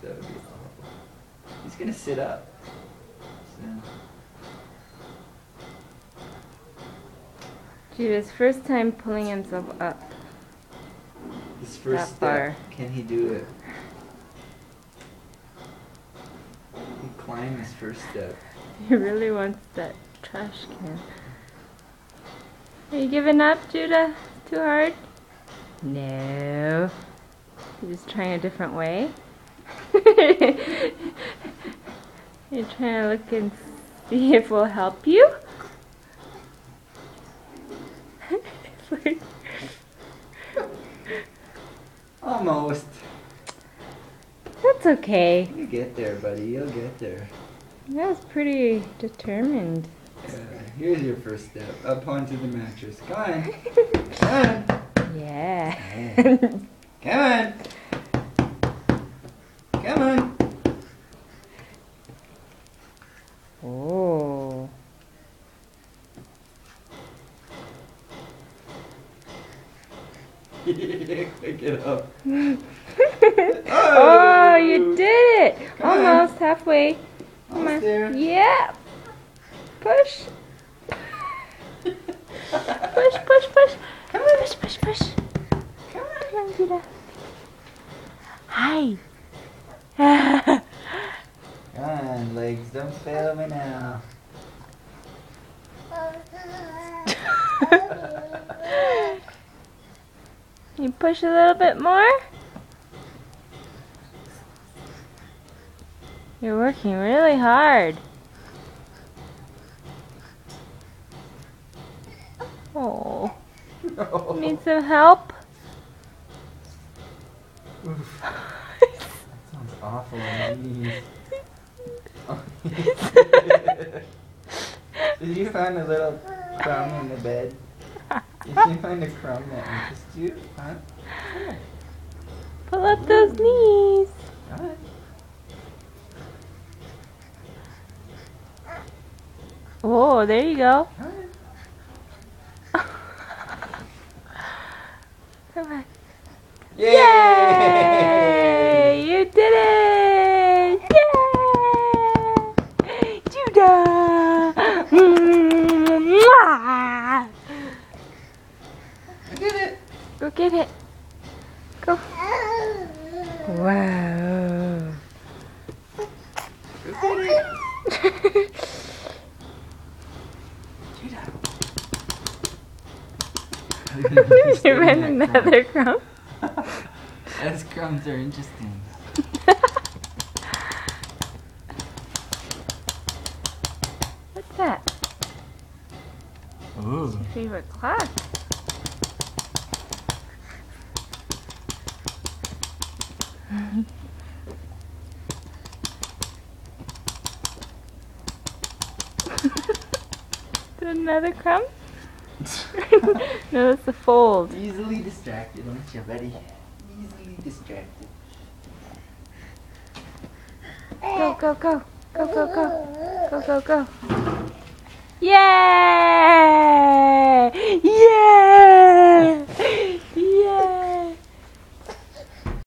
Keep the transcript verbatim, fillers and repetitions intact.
That would be awful. He's gonna sit up. So. Judah's first time pulling himself up. His first that step. Far. Can he do it? He climbed his first step. He really wants that trash can. Are you giving up, Judah? Too hard? No. You're just trying a different way? You're trying to look and see if we'll help you? Almost. That's okay. You get there, buddy. You'll get there. That was pretty determined. Uh, here's your first step. Up onto the mattress. Come on. Come on. Yeah. Come on. Come on. Oh. Pick it up. Oh, oh, you did it! Come Almost on. Halfway. Come Almost on. there. Yeah. Push. Push, push, push. Come on. Push, push, push. Come on, Come on, Judah. Hi. Come on, legs. Don't fail me now. You push a little bit more. You're working really hard. Oh. No. Need some help? Oof. That sounds awful. Jeez. Did you find a little crumb in the bed? Did you find a crumb that interests you? Huh? Sure. Pull up those knees. Come on. Oh, there you go. Come on. Come on. Yay! Yay! You did it! Yay! Judah! Mwah! I did it! Go get it. Go. Wow. Go get it! You ran another crumb? Those crumbs are interesting. What's that? Ooh. Your favorite clock? Is it another crumb? No, that's the fold. Easily distracted, aren't you, buddy? Easily distracted. Go, go, go. Go, go, go. Go, go, go. Yay!